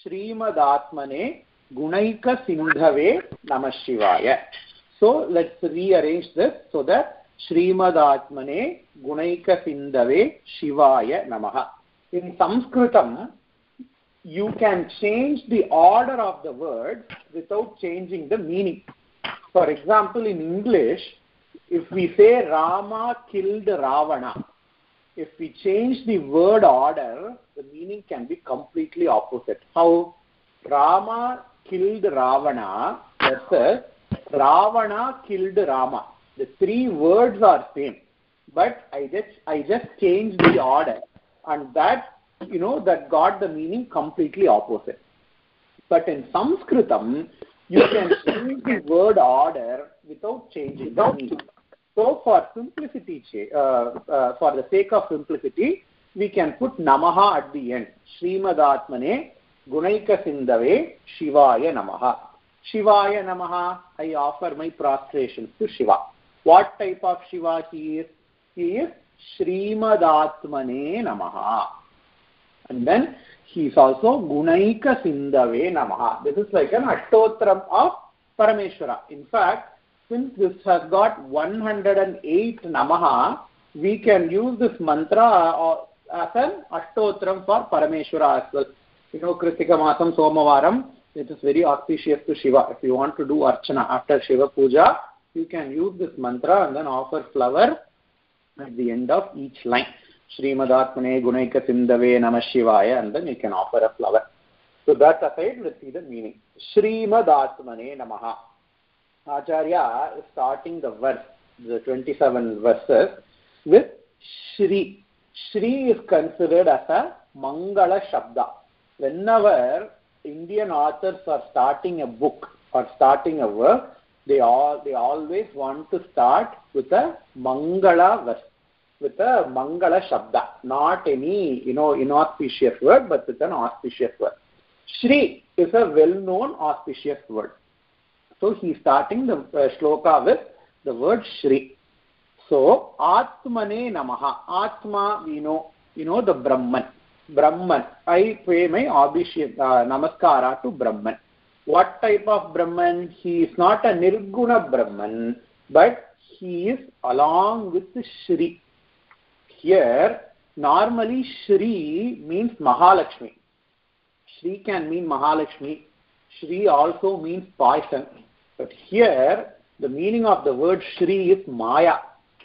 Srimadatmane Gunaika Sindhave Namah Shivaya. So let's rearrange this so that Srimadatmane Gunaika Sindhave Shivaya Namaha. In Sanskritam, you can change the order of the word without changing the meaning. For example, in English, if we say Rama killed Ravana, if we change the word order, the meaning can be completely opposite. How? Rama killed Ravana versus Ravana killed Rama. The three words are same, but I just changed the order, and that got the meaning completely opposite. But in Sanskritam, you can change the word order without changing the meaning. So for simplicity, for the sake of simplicity, we can put Namaha at the end. Srimadatmane Gunaika Sindhave Shivaya Namaha. Shivaya Namaha, I offer my prostrations to Shiva. What type of Shiva he is? He is Srimadatmane Namaha. And then he is also Gunaika Sindhave Namaha. This is like an Ashtotram of Parameshwara. In fact, since this has got 108 Namaha, we can use this mantra as an Ashtotram for Parameshwara as well. Kritika Masam Somavaram, it is very auspicious to Shiva. If you want to do Archana after Shiva Puja, you can use this mantra and then offer flower at the end of each line. Srimadatmane Gunaika Sindhave Namah Shivaya, and then you can offer a flower. So that aside, let's see the meaning. Srimadatmane Namaha. Acharya is starting the verse, the 27 verses, with Shri. Shri is considered as a Mangala Shabda. Whenever Indian authors are starting a book or starting a work, they always want to start with a Mangala verse, with a Mangala Shabda, not any inauspicious word, but with an auspicious word. Shri is a well-known auspicious word. So he is starting the shloka with the word Shri. So, Atmane Namaha. Atma, we know the Brahman. Brahman. I pay my namaskara to Brahman. What type of Brahman? He is not a Nirguna Brahman, but he is along with the Shri. Here, normally Shri means Mahalakshmi. Shri can mean Mahalakshmi. Shri also means poison. But here, the meaning of the word Shri is Maya.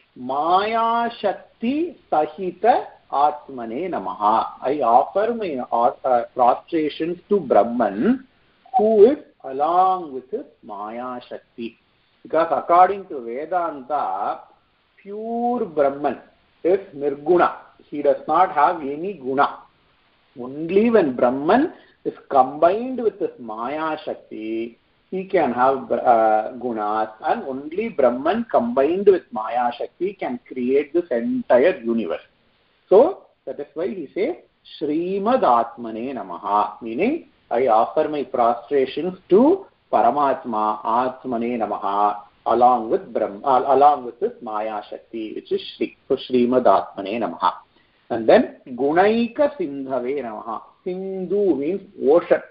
Maya Shakti Sahita Atmane Namaha. I offer my prostrations to Brahman, who is along with his Maya Shakti. Because according to Vedanta, pure Brahman is Nirguna. He does not have any guna. Only when Brahman is combined with his Maya Shakti, he can have gunas, and only Brahman combined with Maya Shakti can create this entire universe. So, that is why he says, Srimadatmane Namaha, meaning, I offer my prostrations to Paramatma, Atmane Namaha, along with this Maya Shakti, which is Shri. So, Srimadatmane Namaha. And then, Gunaika Sindhave Namaha. Sindhu means ocean.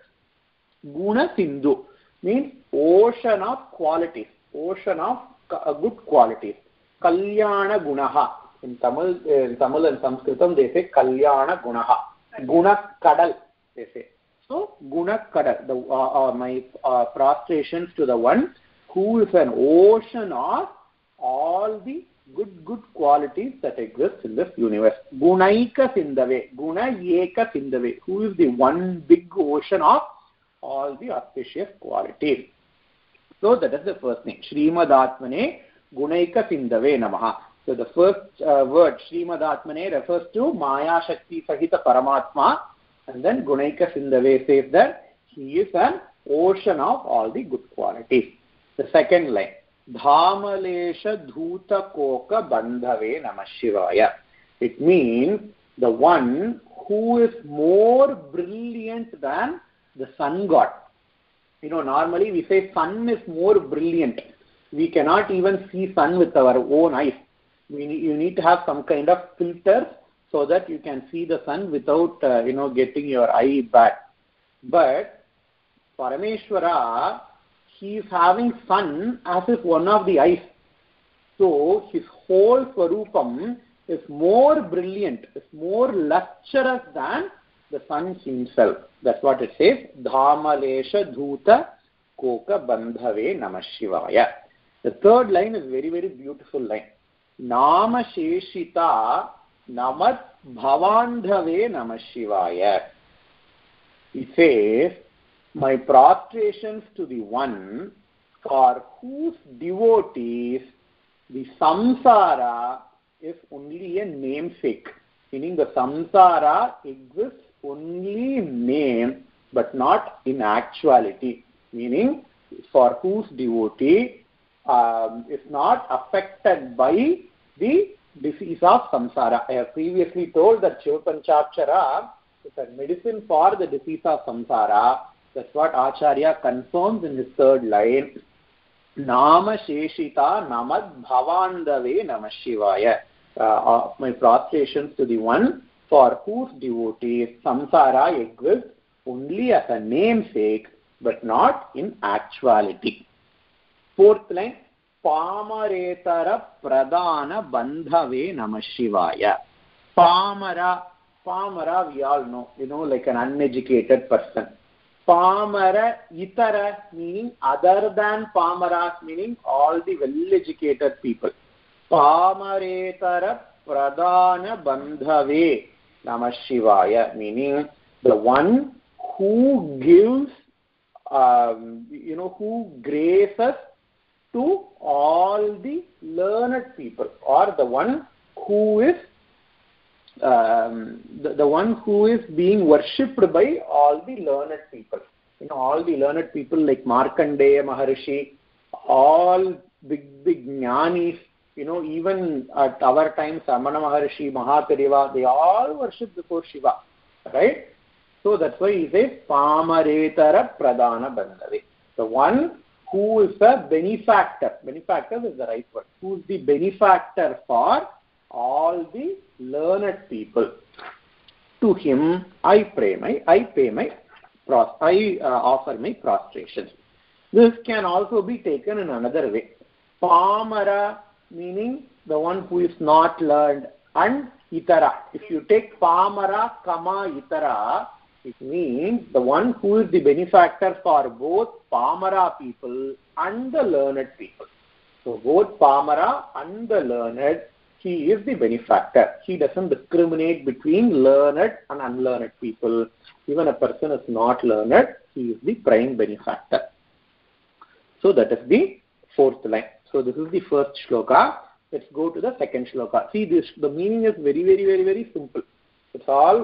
Guna Sindhu means ocean of qualities, ocean of good qualities. Kalyana Gunaha. In Tamil and Sanskritam, they say Kalyana Gunaha. Guna Kadal, they say. So, Guna Kadal, my prostrations to the one who is an ocean of all the good qualities that exist in this universe. Gunaika Sindhave, Guna Yeka Sindhave, who is the one big ocean of all the auspicious qualities. So that is the first thing. Srimadatmane Gunaika Sindhave Namaha. So the first word Srimadatmane refers to Maya Shakti Sahita Paramatma, and then Gunaika Sindhave says that he is an ocean of all the good qualities. The second line, Dhamalesha Dhuta Koka Bandhave Namah Shivaya. It means the one who is more brilliant than the sun god. Normally we say sun is more brilliant. We cannot even see sun with our own eyes. You need to have some kind of filter so that you can see the sun without, getting your eye bad. But Parameshwara, he is having sun as if one of the eyes. So his whole Swarupam is more brilliant, is more lustrous than the sun himself. That's what it says. Dhamalesha Dhuta Koka Bandhave Namah Shivaya. The third line is very, very beautiful line. Nama Sheshita Namat Bhavandhave Namah Shivaya. He says, my prostrations to the one for whose devotees the samsara is only a namesake. Meaning the samsara exists only in name but not in actuality. Meaning for whose devotee is not affected by the disease of samsara. I have previously told that Shiva Panchakshara is a medicine for the disease of samsara. That's what Acharya confirms in his third line. Nama Sheshita Namad Bhavandave Namah Shivaya. My prostrations to the one for whose devotees samsara exists only as a namesake but not in actuality. Fourth line, Pamaretara Pradana Bandhave Namah Shivaya. Pamara, we all know, like an uneducated person. Pamara Itara, meaning other than Pamaras, meaning all the well-educated people. Pamaretara Pradana Bandhave Namah Shivaya, meaning the one who gives, who graces to all the learned people, or the one who is the one who is being worshipped by all the learned people. All the learned people like Markandeya Maharishi, all big jnanis, even at our time, Samana Maharishi, Mahaperiyava, they all worship before Shiva, right? So that's why he says, Pamaretara Pradana Bandhave. The one who is a benefactor. Benefactor is the right word. Who is the benefactor for all the learned people. To him I offer my prostrations. This can also be taken in another way. Pamara meaning the one who is not learned, and Itara. If you take Pamara, Itara, it means the one who is the benefactor for both Pamara people and the learned people. So both Pamara and the learned, he is the benefactor. He doesn't discriminate between learned and unlearned people. Even a person is not learned, he is the prime benefactor. So that is the fourth line. So this is the first shloka. Let's go to the second shloka. See, the meaning is very, very, very, very simple. It's all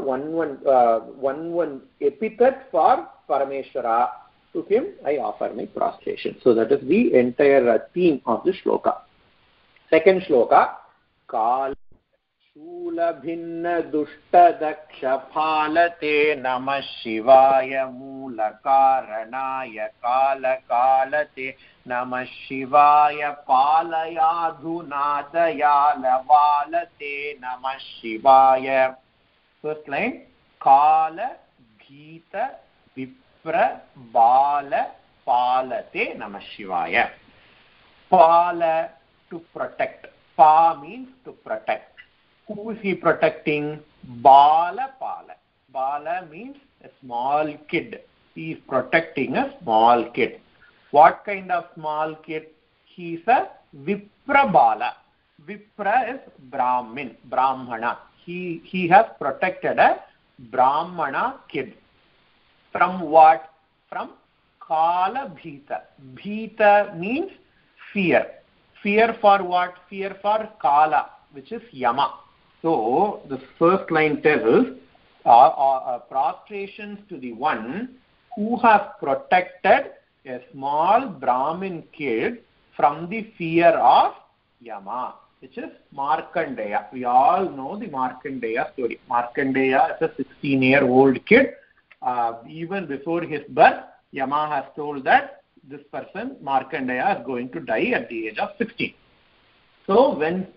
one epithet for Parameshwara. To him I offer my prostration. So that is the entire theme of the shloka. Second shloka. Kala Shula Bhinna Dushta Daksha Phalate Namah Shivaya Mula Karanaya Kala Kalate Namah Shivaya Palaya Dhunadaya Lavalate Namah Shivaya. First line, Kala Bhita Vipra Bala Palate Namah Shivaya. Pala, to protect. Pa means to protect. Who is he protecting? Bala Pala. Bala means a small kid. He is protecting a small kid. What kind of small kid? He is a Vipra Bala. Vipra is Brahmin, Brahmana. He has protected a Brahmana kid. From what? From Kala Bhita. Bhita means fear. Fear for what? Fear for Kala, which is Yama. So the first line tells prostrations to the one who has protected a small Brahmin kid from the fear of Yama, which is Markandeya. We all know the Markandeya story. Markandeya is a 16-year-old kid. Even before his birth, Yama has told that this person, Markandeya, is going to die at the age of 16. So when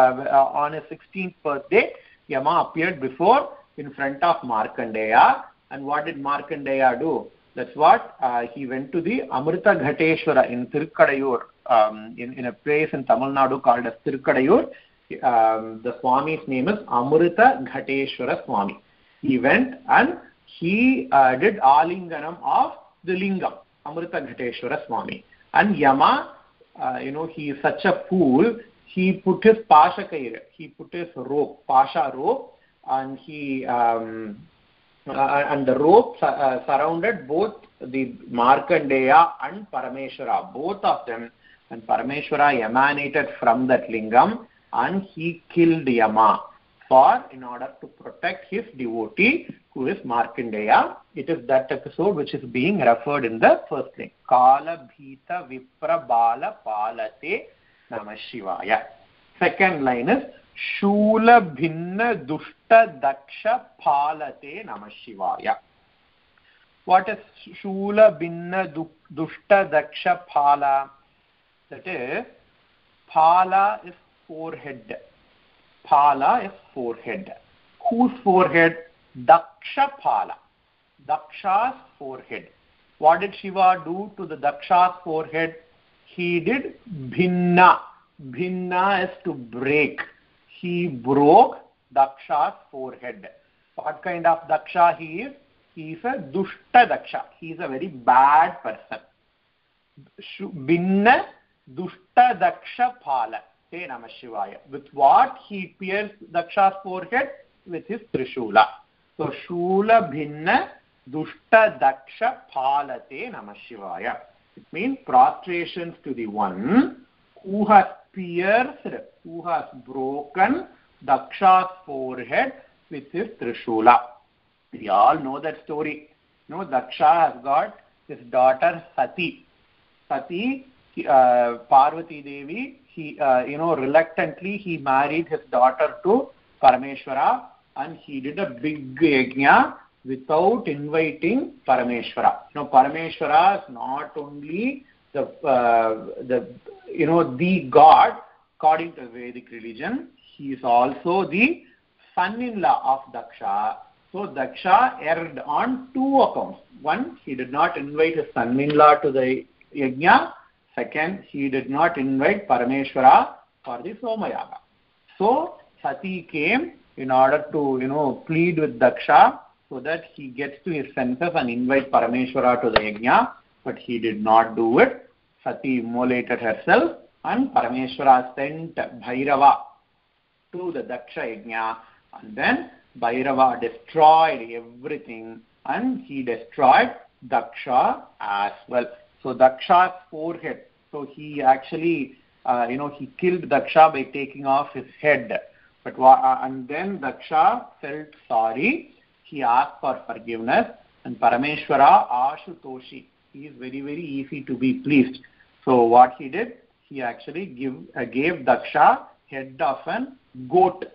on his 16th birthday, Yama appeared in front of Markandeya And what did Markandeya do? That's what he went to the Amrita Ghateshwara in Tirukadayur, in a place in Tamil Nadu called as Tirukadayur. The Swami's name is Amrita Ghateshwara Swami. He went and he did Alinganam of the Lingam, Amrita Ghateshwara Swami. And Yama, he is such a fool, he put his Pashakair, he put his rope, Pasha rope, and he and the rope surrounded both the Markandeya and Parameshwara, both of them, and Parameshwara emanated from that lingam and he killed Yama in order to protect his devotee who is Markandeya. It is that episode which is being referred in the first line. Kala Bhita Vipra Bala Palate Namah Shivaya. Second line is Shula Bhinna Dushta Daksha Palate Namah Shivaya. What is Shula Bhinna Dushta Daksha Pala? That is, Pala is forehead. Pala is forehead. Whose forehead? Daksha Pala. Daksha's forehead. What did Shiva do to the Daksha's forehead? He did Bhinna. Bhinna is to break. He broke Daksha's forehead. What kind of Daksha he is? He is a Dushta Daksha. He is a very bad person. Bhinna Dushta Daksha Pala. Te Namah Shivaya. With what he pierced Daksha's forehead? With his Trishula. So Shula Bhinna Dushta Daksha Palate Namah Shivaya. It means prostrations to the one who has pierced, who has broken Daksha's forehead with his Trishula. We all know that story. Daksha has got his daughter Sati. Sati, Parvati Devi, he, reluctantly he married his daughter to Parameshwara, and he did a big yajna without inviting Parameshwara. Parameshwara is not only the God according to Vedic religion, he is also the son-in-law of Daksha. So Daksha erred on two accounts. One, he did not invite his son-in-law to the yajna. Second, he did not invite Parameshwara for the Somayaga. So Sati came in order to plead with Daksha so that he gets to his senses and invite Parameshwara to the yajna, but he did not do it. Sati immolated herself, and Parameshwara sent Bhairava to the Daksha yajna, and then Bhairava destroyed everything, and he destroyed Daksha as well. So Daksha's forehead, so he actually, he killed Daksha by taking off his head. But and then Daksha felt sorry. He asked for forgiveness, and Parameshwara Ashutoshi, he is very, very easy to be pleased. So what he did, he actually gave Daksha head of a goat.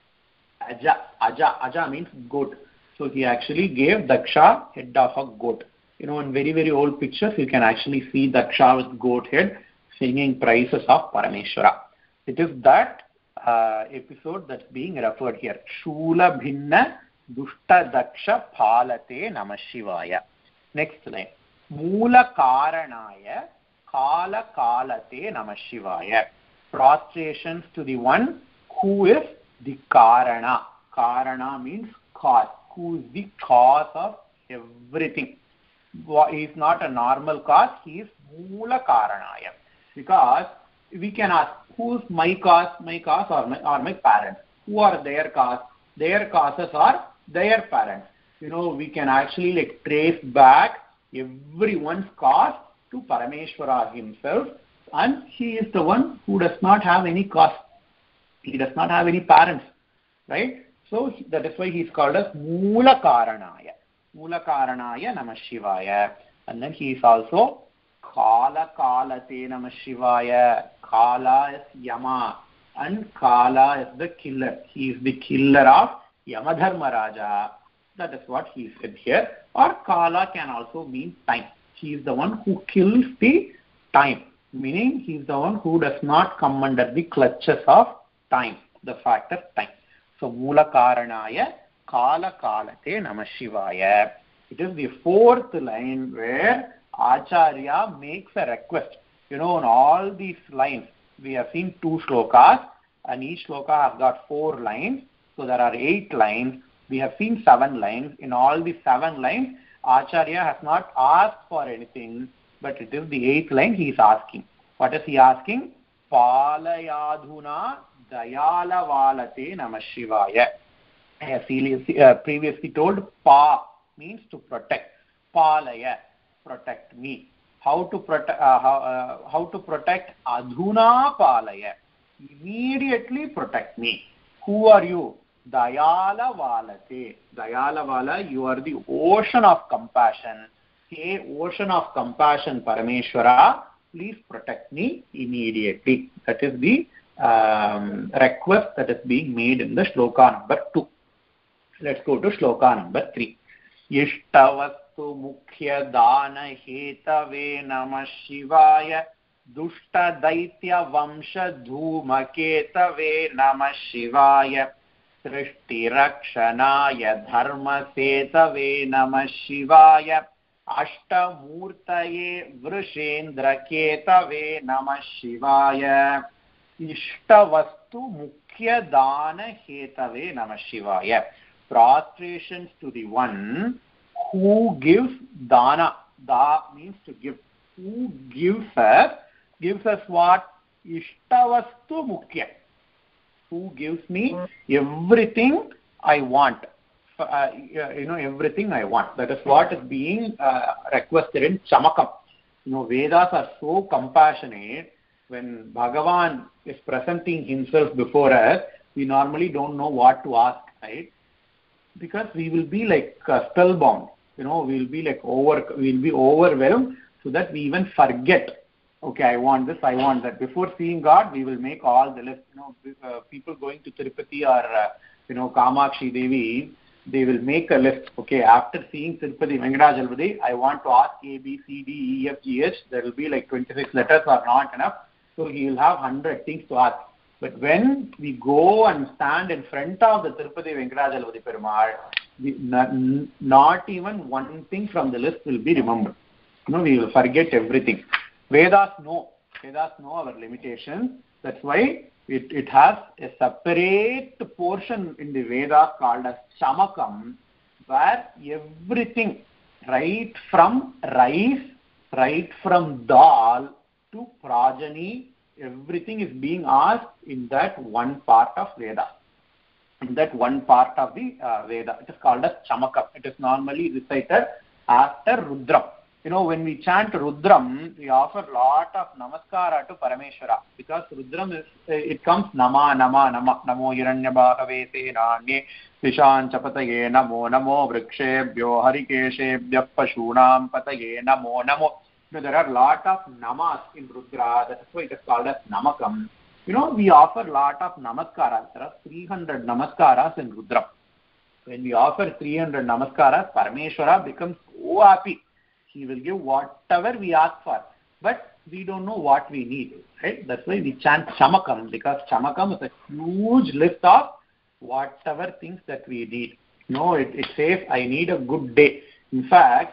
Aja means goat. So he actually gave Daksha head of a goat. In very, very old pictures, you can actually see Daksha with goat head singing praises of Parameshwara. It is that episode that's being referred here. Shula Bhinna Dushta Daksha Palate Namah Shivaya. Next line. Moola Karanaya Kala Kalate Namah Shivaya. Prostrations to the one who is the Karana. Karana means cause. Who is the cause of everything. He is not a normal cause. He is Moola Karanaya. Because we can ask, who's my cause? My cause or my parents? Who are their cause? Their causes are their parents. We can actually trace back everyone's cause to Parameshwara himself, and he is the one who does not have any cause. He does not have any parents, right? So that is why he is called as Moola Karanaya. Moola Karanaya Namah Shivaya. And then he is also Kala Kalate Namah Shivaya. Kala is Yama, and Kala is the killer. He is the killer of Yamadharmaraja. That is what he said here. Or Kala can also mean time. He is the one who kills the time, meaning he is the one who does not come under the clutches of time, the factor time. So Moola Karanaya Kala Kalate Namah Shivaya. It is the fourth line where Acharya makes a request. In all these lines, we have seen 2 shlokas, and each shloka has got 4 lines. So there are 8 lines. We have seen 7 lines. In all the 7 lines, Acharya has not asked for anything, but it is the 8th line he is asking. What is he asking? Palayadhuna Dayalavalate Namah Shivaya. I have previously told Pa means to protect. Palaya, protect me. How to protect? How to protect? Adhuna Palaya. Immediately protect me. Who are you? Dayala Valate. Dayala Vala, you are the ocean of compassion. Hey, ocean of compassion, Parameshwara, please protect me immediately. That is the request that is being made in the shloka number 2. Let's go to shloka number 3. Ishtavastu mukhya dana hetave namah shivaya dushta daitya vamsha dhumaketave namah shivaya srishti rakshanaya dharma setave namah shivaya ashtamurtaye vrushendra ketave namah shivaya ishtavastu mukhya dana hetave namah shivaya. Prostrations to the one who gives dana. Da means to give. Who gives us what? Ishtavastu mukhya. Who gives me everything I want. Everything I want. That is what is being requested in Chamakam. Vedas are so compassionate. When Bhagavan is presenting himself before us, we normally don't know what to ask, right? Because we will be like spellbound, we'll be overwhelmed, so that we even forget. Okay, I want this, I want that. Before seeing God, we will make all the list. People going to Tirupati or Kamakshi Devi, they will make a list. Okay, after seeing Tirupati Venkatachalamudi, I want to ask A, B, C, D, E, F, G, H. There will be like 26 letters are not enough, so he will have 100 things to ask. But when we go and stand in front of the Tirupati Venkatachalamudi Perumal, not even one thing from the list will be remembered. We will forget everything. Vedas know our limitations. That's why it has a separate portion in the Vedas called as Chamakam, where everything, right from rice, right from dal to progeny, everything is being asked in that one part of Veda. In that one part of the Veda. It is called as Chamakam. It is normally recited after Rudram. When we chant Rudram, we offer a lot of namaskara to Parameshwara, because Rudram it comes Nama, Nama, Nama, Namo Hiranyabhave Senanye Vishan Chapataye Namo, Namo Vrikshebhyo Harikeshebhyo Pashunam Pataye Namo, Namo. There are a lot of namas in Rudra. That's why it is called as Namakam. We offer a lot of namaskaras. There are 300 namaskaras in Rudra. When we offer 300 namaskaras, Parameshwara becomes so happy. He will give whatever we ask for. But we don't know what we need. Right? That's why we chant Chamakam, because Chamakam is a huge list of whatever things that we need. It says, I need a good day. In fact,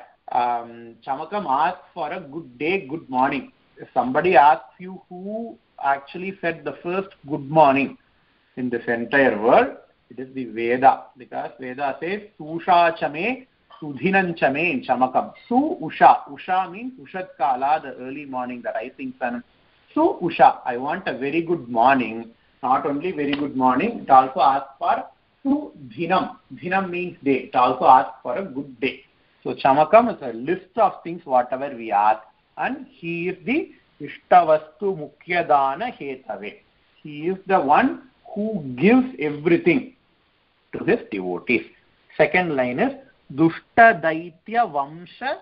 Chamakam asks for a good day, good morning. If somebody asks you who actually said the first good morning in this entire world, it is the Veda, because Veda says Susha Chame, Sudhinan Chame in Chamakam. Su Usha. Usha means Ushat Kala, the early morning, the rising sun. Su Usha. I want a very good morning. Not only very good morning, it also asks for Su Dhinam. Dhinam means day. It also asks for a good day. So Chamakam is a list of things, whatever we ask. And he is the Ishtavastu Mukhyadana Hetave. He is the one who gives everything to his devotees. Second line is Dushta Daitya Vamsha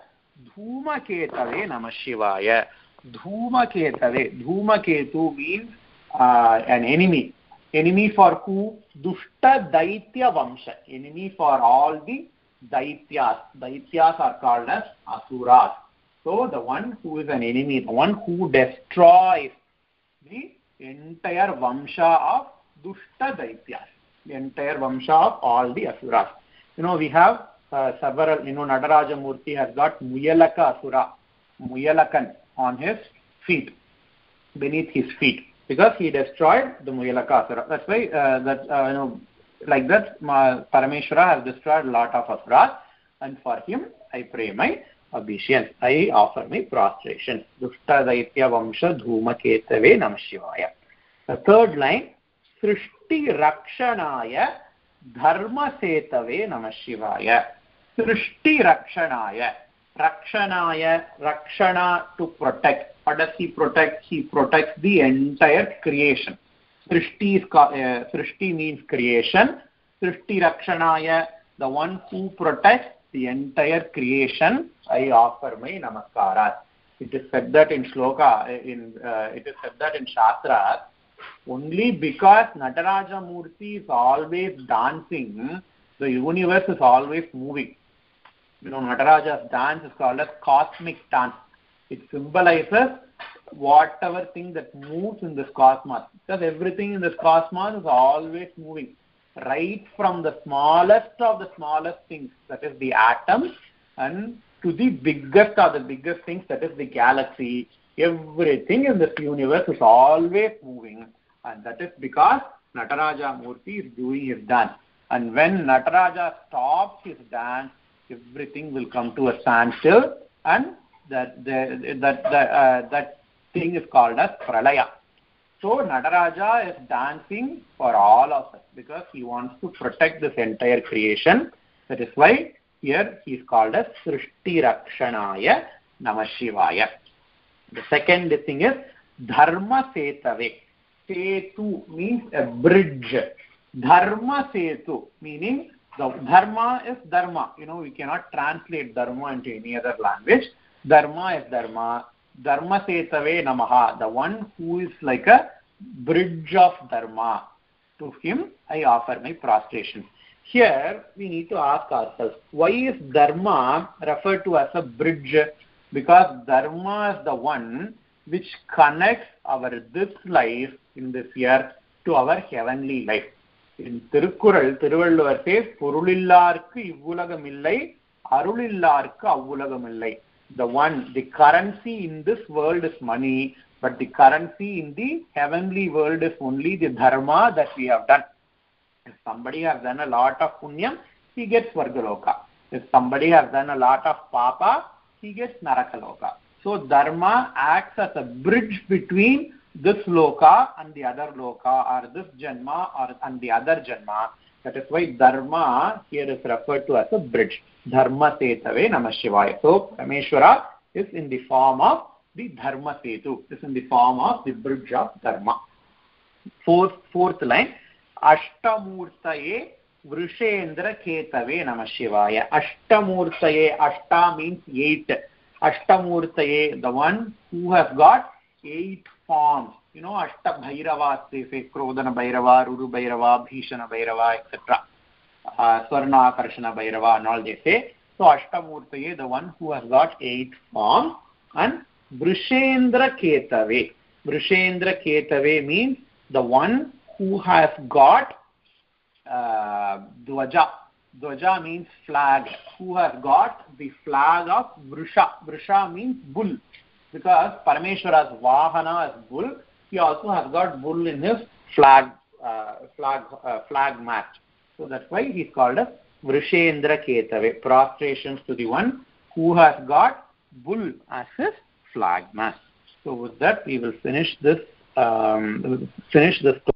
Dhumaketave Namah Shivaya. Dhumaketave. Dhumaketu means an enemy. Enemy for who? Dushta Daitya Vamsha. Enemy for all the Daityas. Daityas are called as Asuras. So the one who is an enemy, the one who destroys the entire Vamsha of Dushta Daityas. The entire Vamsha of all the Asuras. We have several, Nataraja Murti has got Muyalaka Asura, Muyalakan on his feet, beneath his feet, because he destroyed the Muyalaka Asura. That's why like that Parameshwara has destroyed a lot of asuras, and for him I pray my obeisance, I offer my prostration. Dushta Daitya Vamsha Dhumaketave Namah Shivaya. The third line, Srishti Rakshanaya Dharma Setave Namah Shivaya. Srishti Rakshanaya. Rakshana, to protect. What does he protect? He protects the entire creation. Srishti means creation. Srishti Rakshanaya, the one who protects the entire creation, I offer my namaskaras. It is said that in shloka, it is said that in Shastra, only because Nataraja Murti is always dancing, the universe is always moving. Nataraja's dance is called as cosmic dance. It symbolizes whatever thing that moves in this cosmos. Because everything in this cosmos is always moving. Right from the smallest of the smallest things, that is the atom, and to the biggest of the biggest things, that is the galaxy. Everything in this universe is always moving. And that is because Nataraja Murti is doing his dance. And when Nataraja stops his dance, everything will come to a standstill, and that thing is called as Pralaya. So Nataraja is dancing for all of us because he wants to protect this entire creation. That is why here he is called as Srishti Rakshanaya Namah Shivaya. The second thing is Dharma Setave. Setu means a bridge. Dharma Setu meaning the Dharma is Dharma. We cannot translate Dharma into any other language. Dharma is Dharma. Dharma Setave Namaha, the one who is like a bridge of Dharma. To him I offer my prostration. Here we need to ask ourselves, why is Dharma referred to as a bridge? Because Dharma is the one which connects this life in this year to our heavenly life. In Tirukkural, Thiruvalluvar says, Purulillarku ivvulagamillai, Arulillarku avvulagamillai. The currency in this world is money, but the currency in the heavenly world is only the dharma that we have done. If somebody has done a lot of punyam, he gets Svargaloka. If somebody has done a lot of papa, he gets Narakaloka. So dharma acts as a bridge between this loka and the other loka, or this janma and the other janma. That is why dharma here is referred to as a bridge. Dharma Setave Namah Shivaya. So Rameshwara is in the form of the Dharma Setu, is in the form of the bridge of dharma. Fourth line, Ashtamurtaye Vrishendra Ketave Namah Shivaya. Ashtamurtaye, Ashta means 8. Ashtamurtaye, the one who has got 8 forms. Ashta Bhairavas, they say Krodana Bhairava, Ruru Bhairava, Bhishana Bhairava, etc. Swarna Karshana Bhairava and all they say. So Ashtamurtaye, the one who has got 8 forms, and Vrishendra Ketave. Vrishendra Ketave means the one who has got Dvaja. Dvaja means flag. Who has got the flag of Vrisha. Vrisha means bull. Because Parameshwara's Vahana is bull, he also has got bull in his flag mat. So that's why he's called as Vrishendra Ketave. Prostrations to the one who has got bull as his flag mat. So with that, we will finish this.